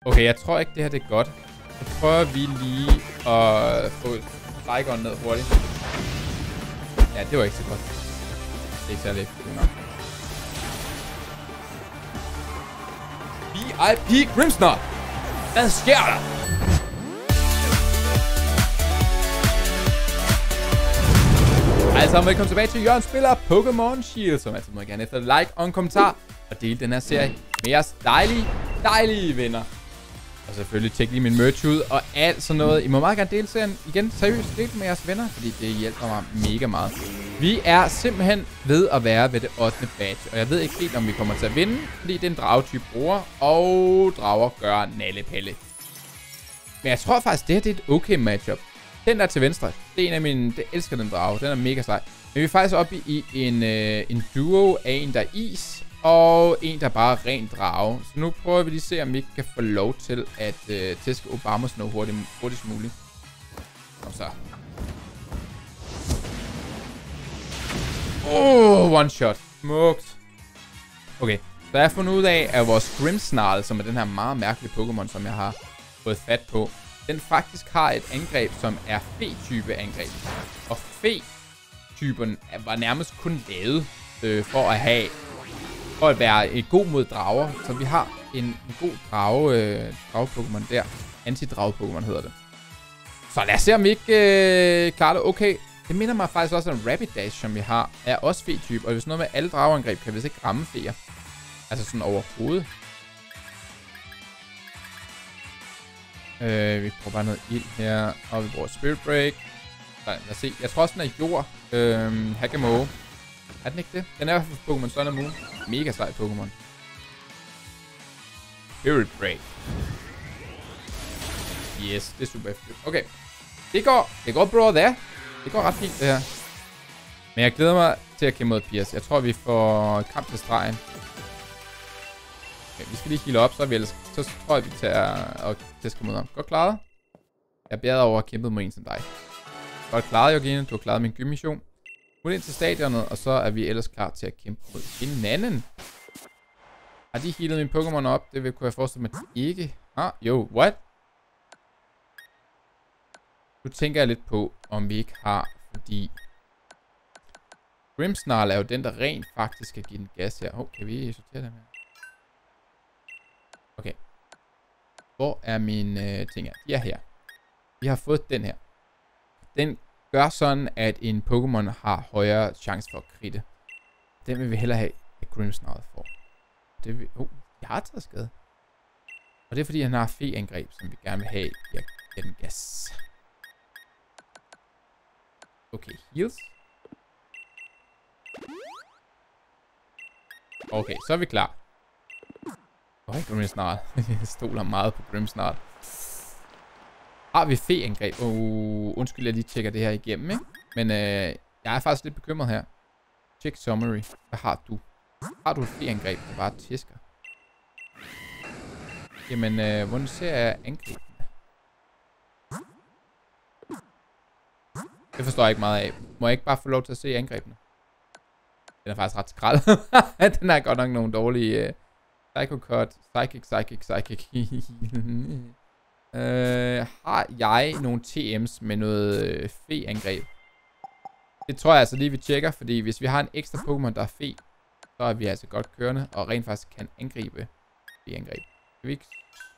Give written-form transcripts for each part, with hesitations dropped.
Okay, jeg tror ikke, det her det er godt. Så prøver vi lige at få Flygon ned hurtigt. Ja, det var ikke så godt. Det er ikke særlig effektivt nok. VIP Grimmsnarl! Hvad sker der? Altså, velkommen tilbage til Jørgen Spiller Pokémon Shield, som altid må jeg gerne efter like og en kommentar og dele den her serie med jeres dejlige venner. Og selvfølgelig tjek lige min merch ud og alt sådan noget. I må meget gerne dele serien igen, seriøst, del med jeres venner, fordi det hjælper mig mega meget. Vi er simpelthen ved at være ved det 8. badge, og jeg ved ikke helt, om vi kommer til at vinde, fordi det er en dragetype bruger, og drager gør nallepelle. Men jeg tror faktisk, det her det er et okay matchup. Den der til venstre, det er en af mine, det elsker den drage, den er mega sej. Men vi er faktisk oppe i en duo af en, der er is, og en, der bare er ren drage. Så nu prøver vi lige at se, om vi ikke kan få lov til at tæske Obama Snow hurtigst muligt. Kom så. One shot. Smukt. Okay, så jeg har fundet ud af, at vores Grimmsnarl, som er den her meget mærkelige Pokémon, som jeg har fået fat på, den faktisk har et angreb, som er fe-type angreb. Og fe-typen var nærmest kun lavet for at være god mod drager. Så vi har en god drage-Pokémon der. Anti-drage-Pokémon hedder det. Så lad os se, om vi ikke klarer det okay. Det minder mig faktisk også om Rapidash, som vi har, er også fe-type. Og hvis noget med alle drageangreb kan vi ikke ramme feer. Altså sådan overhovedet. Vi prøver bare noget ild her. Og vi bruger Spirit Break. Lad os se. Jeg tror også, den er jord. Hakamo. Er den ikke det? Den er for Pokémon Sun and Moon. Mega sej Pokémon. Spirit Break. Yes, det er super effektivt. Okay. Det går bra der. Det går ret fint, det her. Men jeg glæder mig til at kæmpe mod Piers. Jeg tror, vi får kamp til stregen. Okay, vi skal lige heale op, så tror jeg, vi tager og tæsker mod ham. Godt klaret. Jeg er bedre over at kæmpe mod en som dig. Godt klaret, Jørgen. Du har klaret min gymmission. Nu ind til stadionet, og så er vi ellers klar til at kæmpe mod hinanden. Har de healet mine Pokémon op? Det kunne jeg forestille mig ikke. Jo, what? Nu tænker jeg lidt på, om vi ikke har, fordi Grimmsnarl er jo den, der rent faktisk skal give den gas her. Kan vi sortere dem her? Okay. Hvor er mine ting her? De er her. Vi har fået den her. Den gør sådan, at en Pokémon har højere chance for at kritte. Den vil vi hellere have, at Grimmsnarl får. Det vil... jeg har taget skade. Og det er fordi, han har fe-angreb, som vi gerne vil have. Jeg giver den gas. Okay, heals. Okay, så er vi klar. Grimmsnarl. Jeg stoler meget på Grimmsnarl. Har vi fe-angreb? Undskyld, jeg lige tjekker det her igennem, ikke? Men jeg er faktisk lidt bekymret her. Check summary. Hvad har du? Har du et fe-angreb, der bare tæsker? Jamen, hvordan ser jeg angrebene? Det forstår jeg ikke meget af. Må jeg ikke bare få lov til at se angrebene? Den er faktisk ret skrald. Den er godt nok nogle dårlige... Psycho Cut, Psychic. Har jeg nogle TM's med noget fe-angreb? Det tror jeg altså lige, vi tjekker, fordi hvis vi har en ekstra Pokémon, der er fe, så er vi altså godt kørende, og rent faktisk kan angribe fe-angreb. Kan vi ikke...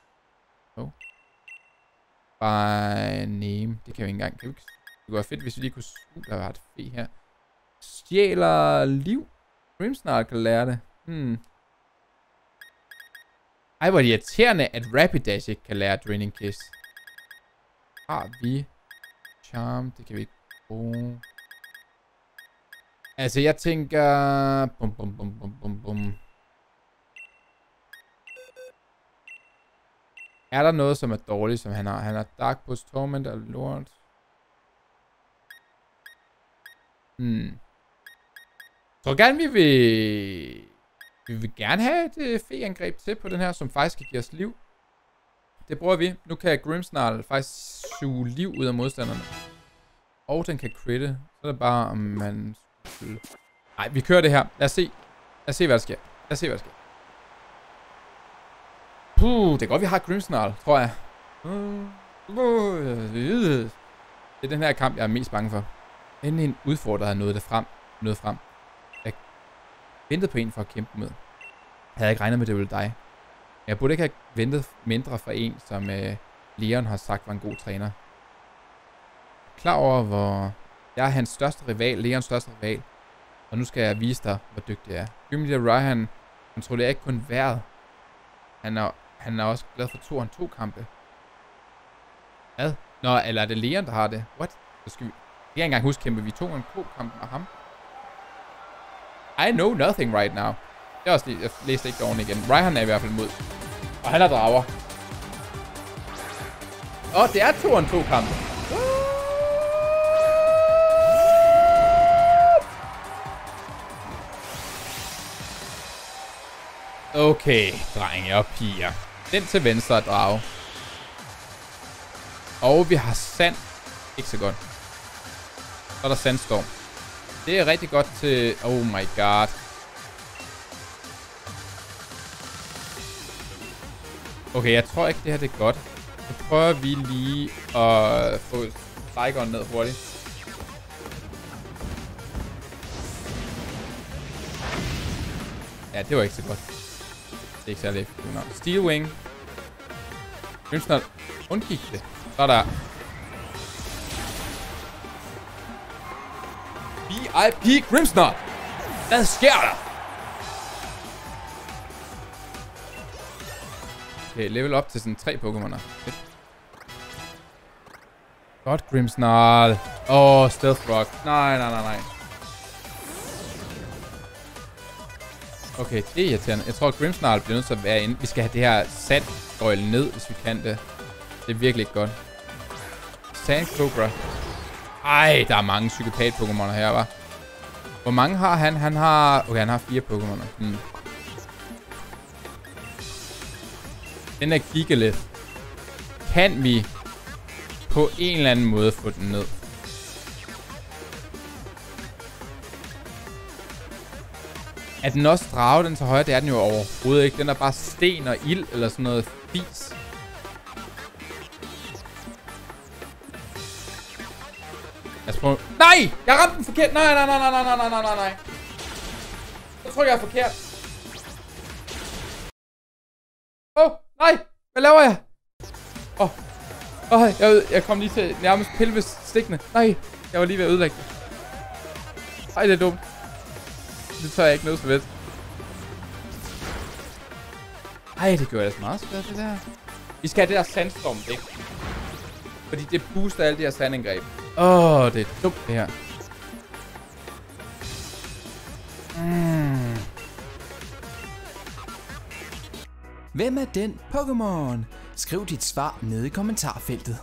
By name. Det kan vi ikke engang. Kan vi ikke... Det kunne være fedt, hvis vi lige kunne... der var et fe her. Stjæler liv. Grimmsnarl kan lære det. Ej, hvor er det irriterende, at Rapidash ikke kan lære Draining Kiss. Har vi Charm? Det kan vi ikke bruge. Altså, jeg tænker... Bum. Er der noget, som er dårligt, som han har? Han har Dark Pulse, Torment og Lord. Så gerne vi vil gerne have et fe-angreb til på den her, som faktisk kan give os liv. Det bruger vi. Nu kan Grimmsnarl faktisk suge liv ud af modstanderne. Og den kan critte. Så er det bare, om man... Nej, vi kører det her. Lad os se, hvad der sker. Det er godt, vi har Grimmsnarl, tror jeg. Det er den her kamp, jeg er mest bange for. Endelig en udfordrer nåede frem. Jeg ventede på en for at kæmpe med. Jeg havde ikke regnet med, det ville dig. Jeg burde ikke have ventet mindre fra en, som Leon har sagt var en god træner. Klar over, hvor jeg er hans største rival, Leons største rival. Og nu skal jeg vise dig, hvor dygtig jeg er. Gimli og Ryan kontrollerer ikke kun vejret. Han er også glad for 2-on-2 kampe. Hvad? Nå, eller er det Leon, der har det? What? Så skal vi... Jeg kan ikke engang huske, kæmpe vi 2-on-2 kampe med ham. I know nothing right now. Det er også lige, jeg læste ikke oven igen. Ryan er i hvert fald mod. Og han er drager. Det er 2-on-2 kampe. Okay, drenge og piger. Den til venstre er drage. Og vi har sand. Ikke så godt. Så er der sandstorm. Det er rigtig godt til... Oh my god. Okay, jeg tror ikke, det her det er godt. Så prøver vi lige at få strikeren ned hurtigt. Ja, det var ikke så godt. Det er ikke særlig effektivt. Steel Wing. Grimmsnarl undgik det. Så er der... VIP Grimmsnarl! Hvad sker der? Okay, level op til sådan 3 Pokémoner. Godt, Grimmsnarl. Stealth Rock. Nej. Okay, det er irriterende. Jeg tror, at Grimmsnarl bliver nødt til at være inde. Vi skal have det her sandgøjle ned, hvis vi kan det. Det er virkelig ikke godt. Sandcobra. Ej, der er mange psykopat-Pokémoner her, hva'? Hvor mange har han? Han har 4 Pokémoner. Den er Gigalith. Kan vi på en eller anden måde få den ned? Er den også drage, den til højre? Det er den jo overhovedet ikke. Den er bare sten og ild eller sådan noget fis. Lad os prøve. Nej! Jeg ramte den forkert! Nej. Jeg tror, jeg er forkert. Nej! Hvad laver jeg? Jeg kom lige til nærmest pelvestikkene. Nej, jeg var lige ved at ødelægge det. Ej, det er dumt. Det tør jeg ikke noget så ved. Ej, det gør jeg så meget svært, det der. Vi skal have det der sandstorm væk. Fordi det booster alle de her sandangreb. Det er dumt det her. Hvem er den Pokémon? Skriv dit svar nede i kommentarfeltet.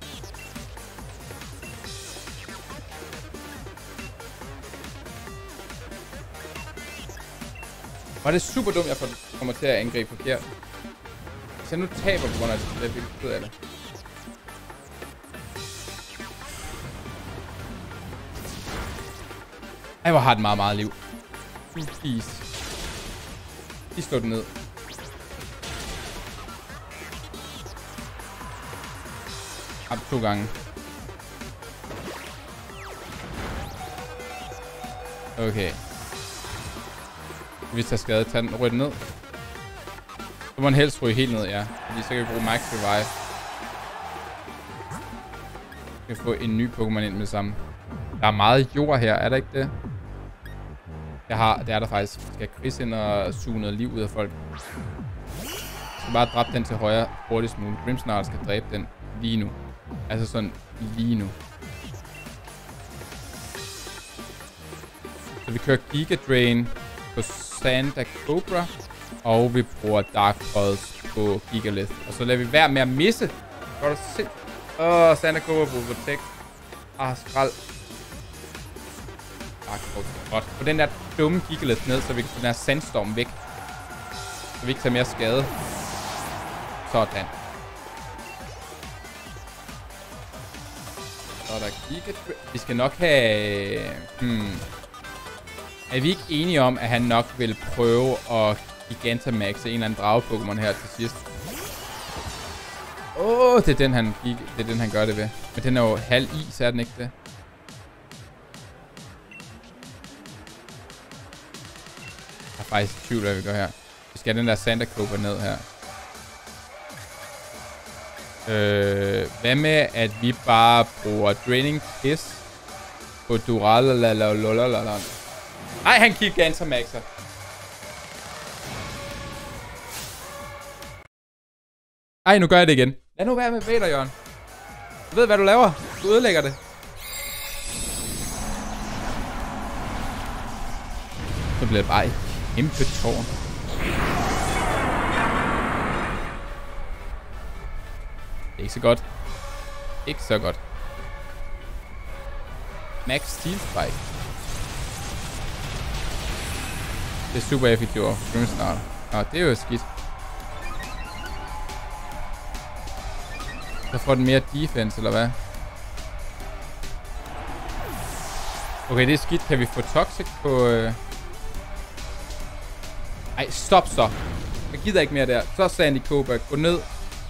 Var det super dumt, jeg kommer til at angribe forkert. Hvis jeg nu taber på grund af det, så er jeg virkelig ked af det. Ej, hvor har den meget liv. Please. De slår den ned. Op 2 gange. Okay. Hvis jeg skal tage den, ryge den ned. Så må den helst ryge helt ned, ja. Fordi så kan vi bruge Max Revive. Vi kan få en ny Pokémon ind med det samme. Der er meget jord her, er der ikke det? Det er der faktisk. Skal Chris ind og suge noget liv ud af folk. Jeg skal bare dræbe den til højre hurtigst muligt. Grimmsnarl skal dræbe den lige nu. Altså sådan lige nu. Så vi kører Giga Drain på Sandacobra. Og vi bruger Dark Pulse på Gigalith. Og så lader vi være med at misse. Hvor er det sindssygt. Sandacobra på Protect. Skrald. Godt. Få den der dumme Gigalith ned, så vi kan få den her sandstorm væk. Så vi ikke tager mere skade. Sådan. Så er der Giga. Vi skal nok have... Er vi ikke enige om, at han nok vil prøve at Gigantamaxe en eller anden drage-Pokémon her til sidst? Det er den, det er den, han gør det ved. Men den er jo halv is, er den ikke det? Jeg er faktisk i tvivl, hvad vi gør her. Vi skal have den der Santa Cobra ned her. Hvad med, at vi bare bruger Draining Kiss på Duralalalalalalala? Nej, han Gigantamaxer. Ej, nu gør jeg det igen. Lad nu være med Vader, Jørgen. Du ved, hvad du laver. Du ødelægger det. Så bliver det bare et kæmpe tårn. Det er ikke så godt. Ikke så godt. Max Steel Spike. Det er super effektivt. Grimsnarl. Nå, det er jo skidt. Så får den mere defense, eller hvad? Okay, det er skidt. Kan vi få Toxic på... Ej, stop så. Jeg gider ikke mere der. Så Sandy Cobra. Gå ned.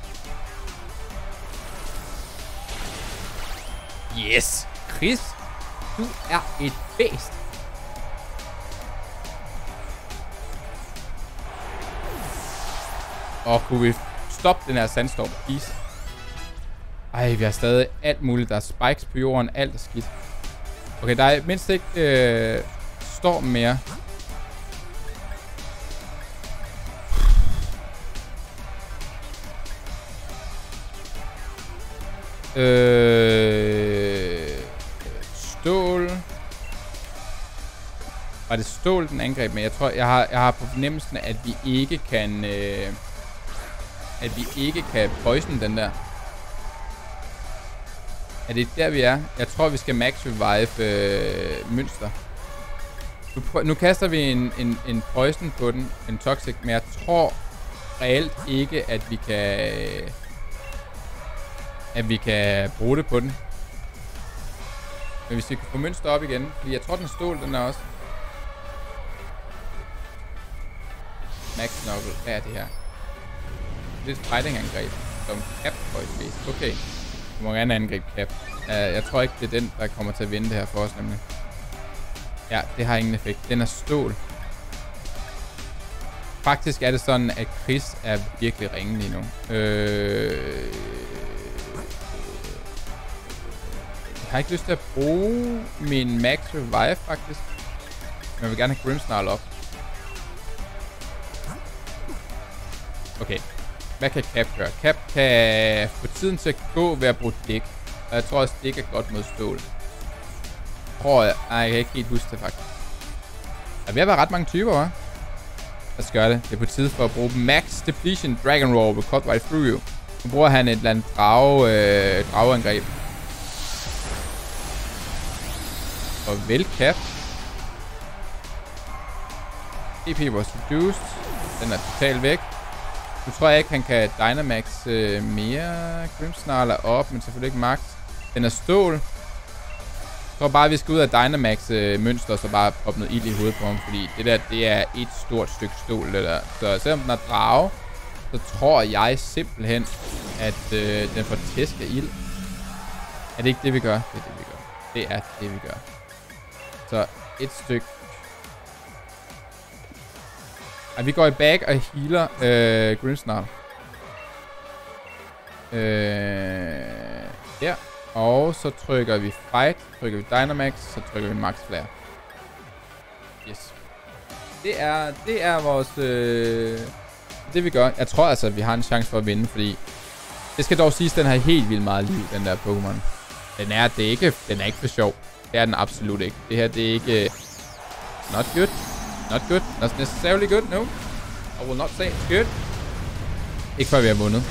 Yes! Chris, du er et bæst. Kunne vi stoppe den her sandstorm, please? Ej, vi har stadig alt muligt. Der er spikes på jorden. Alt er skidt. Okay, der er mindst ikke storm mere. Stål. Var det stål, den angreb med? Jeg tror, jeg har på fornemmelsen, at vi ikke kan... at vi ikke kan poison den der. Er det der, vi er? Jeg tror, vi skal max revive mønster. Nu kaster vi en poison på den. En toxic. Men jeg tror reelt ikke, at vi kan bruge det på den. Men hvis vi kan få mønster op igen. Fordi jeg tror, den stål, den er også. Max Knuckle. Hvad er det her? Det er et fighting-angreb. Som cap poison. Okay. Vi må gerne angribe cap. Jeg tror ikke, det er den, der kommer til at vinde det her for os, nemlig. Ja, det har ingen effekt. Den er stål. Faktisk er det sådan, at Chris er virkelig ringe lige nu. Jeg har ikke lyst til at bruge min max revive, faktisk. Men jeg vil gerne have Grimsnarl op. Okay. Hvad kan Cap gøre? Cap kan få tiden til at gå ved at bruge dæk. Og jeg tror også, dæk er godt mod stål. Tror jeg. Ej, jeg kan ikke helt huske det, faktisk. Der er ved at være ret mange typer, hva'? Lad os gøre det. Det er på tide for at bruge Max Depletion Dragon Roar with Cut Right Through You. Nu bruger han et eller andet drageangreb. Og vel Cap. EP was reduced. Den er totalt væk. Nu tror jeg ikke, han kan Dynamax mere. Grimsnarl er op, men selvfølgelig ikke max. Den er stål. Jeg tror bare, vi skal ud af Dynamax mønster, så bare proppe noget ild i hovedet på ham. Fordi det der, det er et stort stykke stål, det der. Så selvom den er drage, så tror jeg simpelthen, at den får tæsk af ild. Er det ikke det, vi gør? Det er det, vi gør. Det er det, vi gør. Så et stykke. Ej, vi går i back og healer Grimsnarl. Der. Og så trykker vi fight. Trykker vi Dynamax. Så trykker vi max flare. Yes. Det er vores... det vi gør. Jeg tror altså, at vi har en chance for at vinde, fordi... Det skal dog siges, at den har helt vildt meget liv, den der Pokémon. Den er ikke for sjov. Det er den absolut ikke. Det her, det er ikke... Not good. Not good. Not necessarily good, no. I will not say it's good. Ikke før vi har vundet.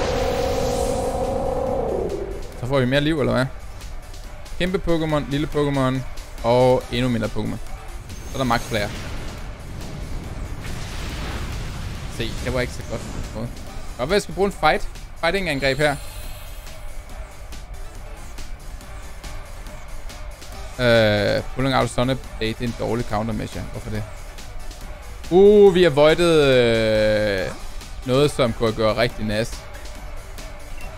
Så får vi mere liv, eller hvad? Kæmpe Pokémon, lille Pokémon og endnu mindre Pokémon. Så er der max flare. Se, det var ikke så godt. Godt, jeg skal bruge en fighting-angreb her. Pulling out Sunny Blade, det er en dårlig countermeasure. Hvorfor det? Vi har voidet noget, som kunne gøre rigtig nas.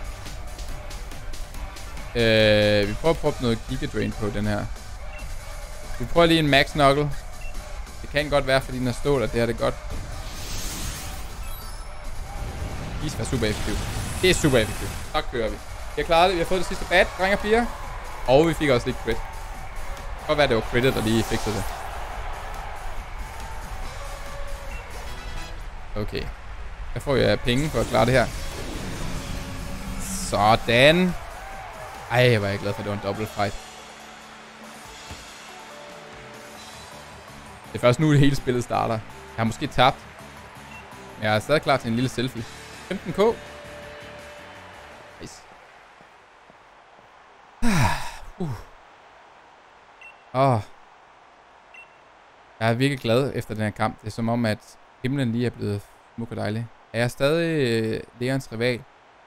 Vi prøver at proppe noget Giga Drain på den her. Vi prøver lige en Max Knuckle. Det kan godt være, fordi den er stål, at det her det er godt. Det er super effektivt. Det er super effektivt. Så kører vi. Vi har klaret det. Vi har fået det sidste bat. Dreng og 4. Og vi fik også lidt crit. Det kan godt være, det var crittet, der lige fikset det. Okay. Jeg får jo penge for at klare det her. Sådan. Ej, hvor er jeg glad for, at det var en double fight. Det er først nu, det hele spillet starter. Jeg har måske tabt. Men jeg er stadig klar til en lille selfie. 15k. Nice. Jeg er virkelig glad efter den her kamp. Det er som om, at himlen lige er blevet smuk og dejlig. Er jeg stadig Leons rival?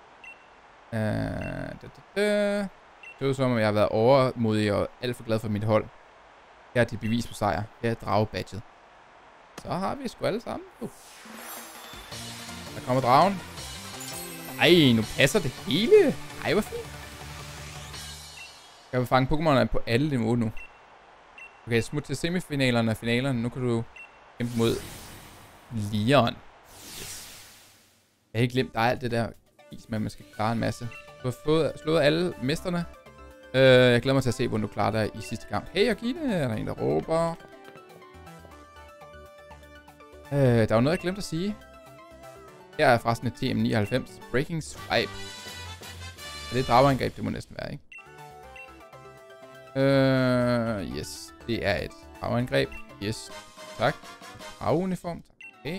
Det er som om, jeg har været overmodig og alt for glad for mit hold. Her er det bevis på sejr. Her er dragebadget. Så har vi sgu alle sammen. Der kommer dragen. Ej, nu passer det hele. Ej, hvor fint. Jeg vil fange Pokémon'er på alle niveauer nu. Okay, smut til semifinalerne og finalerne. Nu kan du kæmpe mod Leon. Yes. Jeg har ikke glemt, der er alt det der vis med, at man skal klare en masse. Du har slået alle mesterne. Jeg glæder mig til at se, hvordan du klarer dig i sidste kamp. Hey, Agine, er der en, der råber? Der var noget, jeg glemte at sige. Her er forresten et TM99. Breaking Swipe. Er det et drageangreb? Det må næsten være, ikke? Yes. Det er et drageangreb. Yes. Tak. Drageuniform. Okay.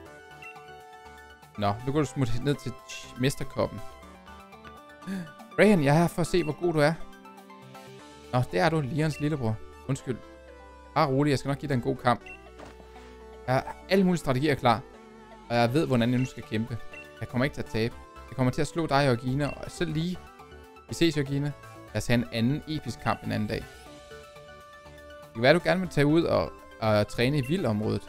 Nå, nu kan du smutte ned til mesterkoppen. Rayhan, jeg er her for at se, hvor god du er. Nå, det er du, Leons lillebror. Undskyld. Bare rolig, jeg skal nok give dig en god kamp. Jeg har alle mulige strategier klar. Og jeg ved, hvordan jeg nu skal kæmpe. Jeg kommer ikke til at tabe. Jeg kommer til at slå dig, Georgina, og selv lige. Vi ses, Georgina. Lad os have en anden episk kamp en anden dag. Det kan være, du gerne vil tage ud og træne i vildområdet.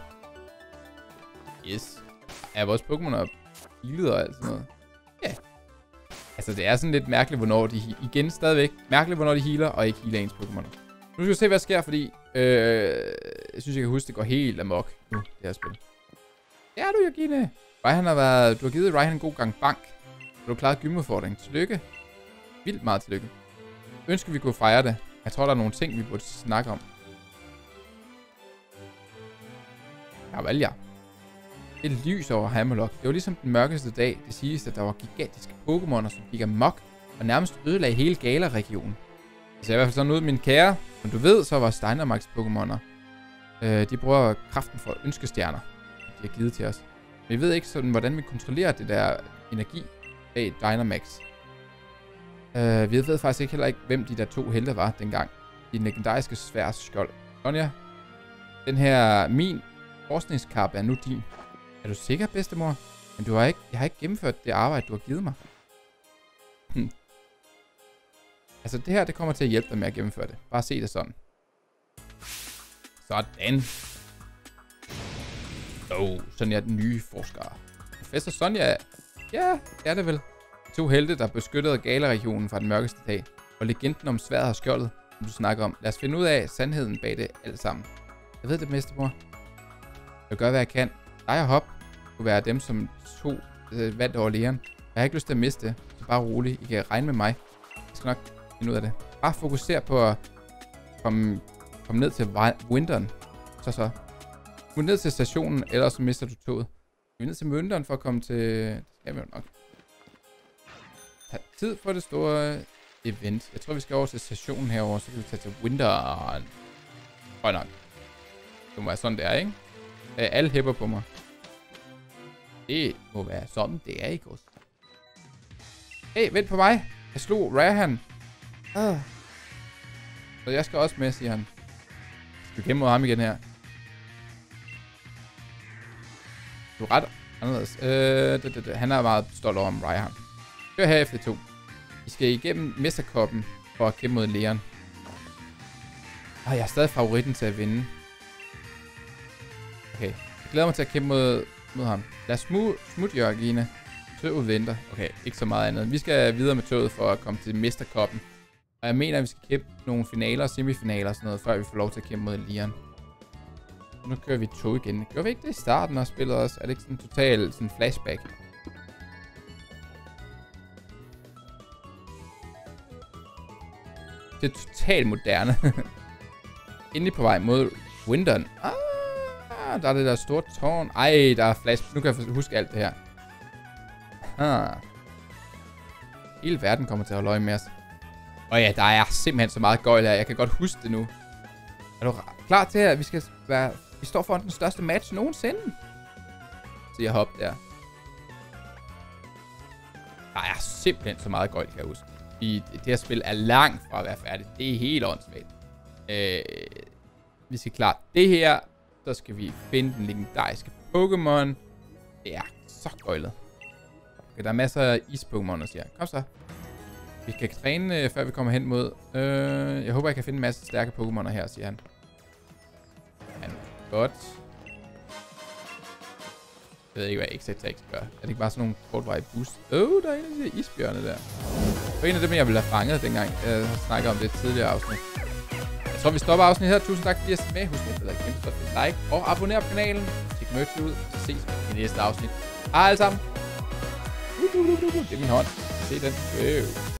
Yes. Er vores Pokémon og healet og alt sådan noget? Ja. Yeah. Altså, det er sådan lidt mærkeligt, hvornår de... Igen stadigvæk. Mærkeligt, hvornår de healer, og ikke healer ens Pokémon. Nu skal vi se, hvad der sker, fordi... jeg synes, jeg kan huske, det går helt amok nu, det her spil. Det er du, Georgina. Rayhan har været... Du har givet Rayhan en god gang bank. Du har klaret gymudfordringen. Tillykke. Vildt meget tillykke. Ønsker vi kunne fejre det. Jeg tror, der er nogle ting, vi burde snakke om. Ja, vel ja. Det lys over Hammerlock. Det var ligesom den mørkeste dag. Det siges, at der var gigantiske Pokémoner, som gik amok og nærmest ødelagde hele Galar-regionen. Det ser i hvert fald sådan ud, min kære. Som du ved, så var Dynamax Pokémoner. De bruger kraften for ønskestjerner, de har givet til os. Men vi ved ikke sådan, hvordan vi kontrollerer det der energi bag Dynamax. Vi ved faktisk ikke heller ikke, hvem de der to helte var dengang. De legendariske sværs skjold. Sonja, den her, min forskningskappe er nu din. Er du sikker, bedstemor? Men jeg har ikke gennemført det arbejde, du har givet mig. Altså, det her, det kommer til at hjælpe dig med at gennemføre det. Bare se det sådan. Sådan. Sådan er den nye forsker. Professor Sonja, ja, det er det vel. To helte, der beskyttede Galar-regionen fra den mørkeste dag. Og legenden om sværdet og skjoldet, som du snakker om. Lad os finde ud af sandheden bag det alt sammen. Jeg ved det, mestermor. Jeg vil gøre, hvad jeg kan. Dig og Hop kunne være dem, som to vandt over Leon. Jeg har ikke lyst til at miste det, så bare rolig. I kan regne med mig. Jeg skal nok finde ud af det. Bare fokuser på at komme ned til Winteren. Så. Smut ned til stationen, ellers så mister du toget. Vi er ned til Winteren for at komme til... Det skal vi jo nok. Tag tid for det store event. Jeg tror, vi skal over til stationen herovre, så kan vi tage til Winteren. Høj nok. Det må være sådan, det er, ikke? Alle hæpper på mig. Det må være sådan, det er, ikke også? Hey, vent på mig. Jeg slog Rayhan. Så jeg skal også med, siger han. Skal vi kæmpe mod ham igen her? Du er ret anderledes. Han er meget stolt over om Rayhan. Kør her efter 2. I skal igennem mesterkoppen for at kæmpe mod Leon. Jeg er stadig favoritten til at vinde. Okay. Jeg glæder mig til at kæmpe mod ham. Lad os smutte, Jørgine. Tøvet venter. Okay, ikke så meget andet. Vi skal videre med toget for at komme til mesterkoppen. Og jeg mener, at vi skal kæmpe nogle finaler og semifinaler og sådan noget, før vi får lov til at kæmpe mod Leon. Nu kører vi 2 igen. Gjorde vi ikke det i starten og spillede os? Er det ikke sådan totalt sådan flashback? Det er totalt moderne. Endelig på vej mod Windon. Der er det der store tårn. Ej, der er flash. Nu kan jeg huske alt det her. Hele verden kommer til at holde øje med os. Og ja, der er simpelthen så meget gøjl her. Jeg kan godt huske det nu. Er du klar til, at vi står foran den største match nogensinde? Siger Hop der. Der er simpelthen så meget gøjl, kan jeg huske. Det her spil er langt fra at være færdigt. Det er helt åndssvagt. Vi skal klare det her. Så skal vi finde den legendariske Pokémon. Det er så gøjlet. Okay, der er masser af is-Pokémon, siger. Kom så. Vi kan træne, før vi kommer hen mod... jeg håber, jeg kan finde en masse stærke Pokémoner her, siger han. Godt. Jeg ved ikke, hvad X-Attack gør. Er det ikke bare sådan nogle kortvarige boost? Der er en af de isbjørne der. Det var en af dem, jeg ville have fanget dengang. Jeg snakker om det tidligere afsnit. Jeg tror, vi stopper afsnittet her. Tusind tak, fordi I er med. Husk at kæmpe stort like og abonner på kanalen. Tjek merch ud. Så ses vi i næste afsnit. Hej alle sammen. Det er min hånd. Se den.